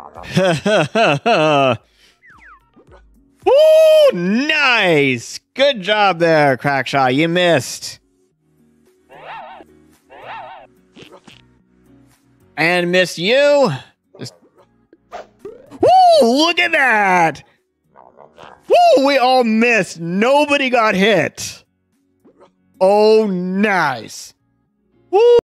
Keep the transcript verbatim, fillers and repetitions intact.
Woo! Nice! Good job there, Crackshaw. You missed. And missed you. Just... Woo! Look at that! Woo! We all missed. Nobody got hit. Oh, nice. Woo!